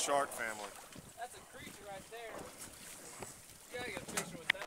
shark family. That's a creature right there. You gotta get a picture with that.